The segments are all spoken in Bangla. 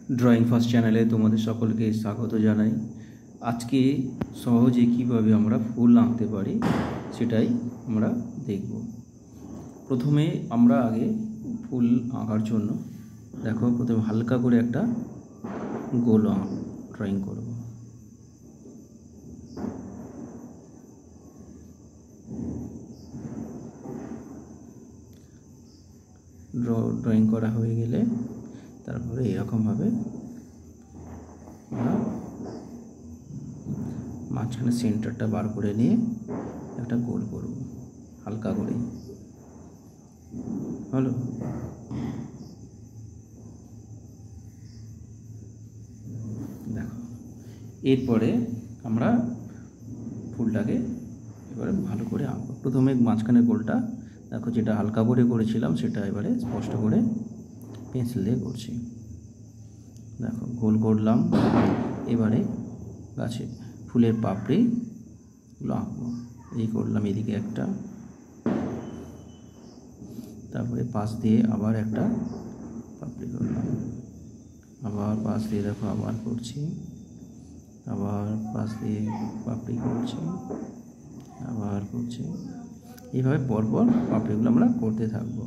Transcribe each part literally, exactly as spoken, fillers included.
ড্রয়িং ফার্স্ট চ্যানেলে তোমাদের সকলকে স্বাগত জানাই। আজকে সহজে কিভাবে আমরা ফুল আঁকতে পারি সেটাই আমরা দেখব। প্রথমে আমরা আগে ফুল আঁকার জন্য দেখো প্রথমে হালকা করে একটা গোল ড্রয়িং করব। ড্রয়িং করা হয়ে গেলে তারপরে এরকমভাবে আমরা মাঝখানে সেন্টারটা বার করে নিয়ে একটা গোল করব হালকা করে। হলো, দেখো এরপরে আমরা ফুলটাকে এবারে ভালো করে আঁকবো। প্রথমে মাঝখানে গোলটা দেখো যেটা হালকা করে করেছিলাম সেটা এবারে স্পষ্ট করে পেন্সিল দিয়ে করছি। দেখো গোল করলাম। এবারে গাছে ফুলের পাপড়িগুলো আঁকবো। এই করলাম এদিকে একটা, তারপরে পাশ দিয়ে আবার একটা পাপড়ি করলাম, আবার পাশ দিয়ে দেখো আবার করছি, আবার পাশ দিয়ে পাপড়ি করছি, আবার করছি। এইভাবে পরপর পাপড়িগুলো আমরা করতে থাকবো।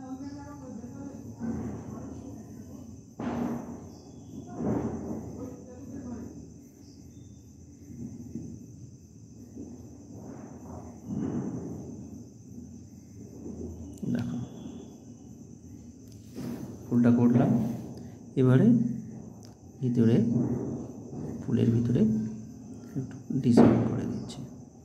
দেখো ফুলটা করলাম। এবারে ভিতরে ফুলের ভিতরে একটু ডিজাইন করে দিচ্ছি।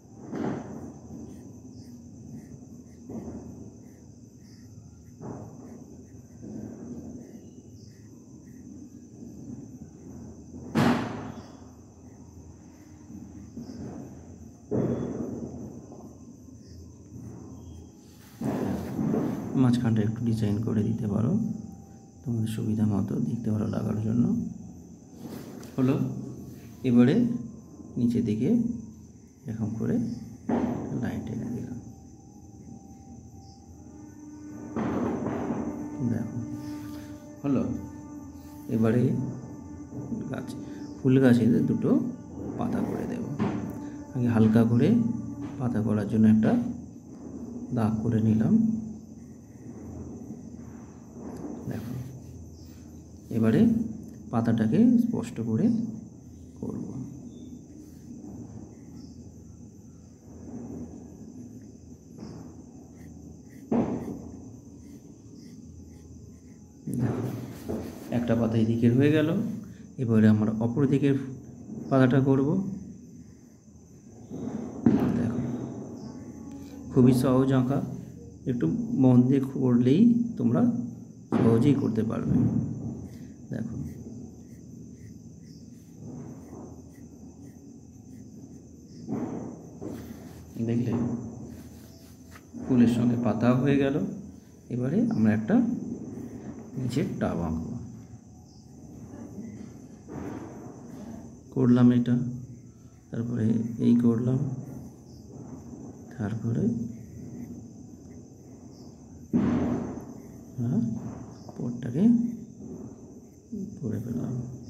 মাঝখানটা একটু ডিজাইন করে দিতে পারো তোমাদের সুবিধা মতো, দেখতে ভালো লাগার জন্য। হলো, এবারে নিচে দিকে এরকম করে লাইন টেনে দিলাম। দেখো হলো। এবারে গাছ ফুল গাছে দুটো পাতা করে দেব। আগে হালকা করে পাতা করার জন্য একটা দাগ করে নিলাম। দেখো এবারে পাতাটাকে স্পষ্ট করে করব। দেখো একটা পাতা এদিকের হয়ে গেল। এবারে আমরা অপর দিকের পাতাটা করব। দেখো খুবই সহজ আঁকা, একটু মন দিয়ে করলেই তোমরা সহজেই করতে পারবে। দেখো দেখলে ফুলের সঙ্গে পাতা হয়ে গেল। এবারে আমরা একটা নিচের টাব আঁকবো। করলাম এটা, তারপরে এই করলাম, তারপরে হ্যাঁ পোটটাকে করে ফেললাম।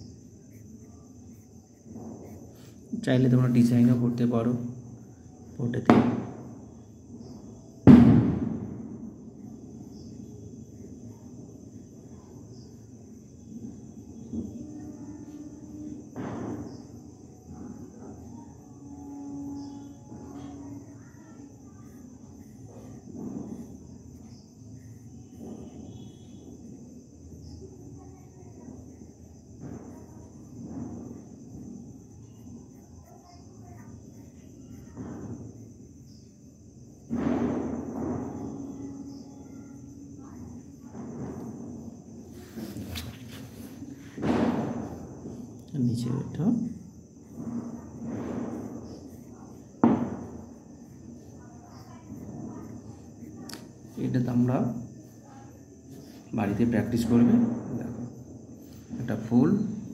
চাইলে তোমরা ডিজাইনও করতে পারো পোটেতে। নিচে এটা এটা তোমরা বাড়িতে প্র্যাকটিস করবে। দেখো একটা ফুল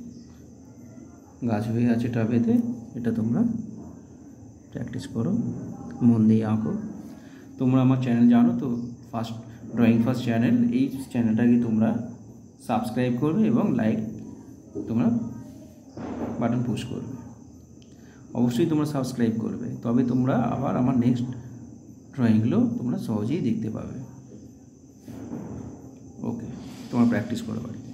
গাছ হয়ে আছে টাবেতে, এটা তোমরা প্র্যাকটিস করো, মন দিয়ে আঁকো। তোমরা আমার চ্যানেল জানো তো, ফার্স্ট ড্রয়িং ফার্স্ট চ্যানেল, এই চ্যানেলটাকে তোমরা সাবস্ক্রাইব করবে এবং লাইক তোমরা বাটন পুশ করবে। অবশ্যই তোমরা সাবস্ক্রাইব করবে, তবে তোমরা আবার আমার নেক্সট ড্রয়িংগুলো তোমরা সহজেই দেখতে পাবে। ওকে, তোমরা প্র্যাকটিস করো বাড়িতে।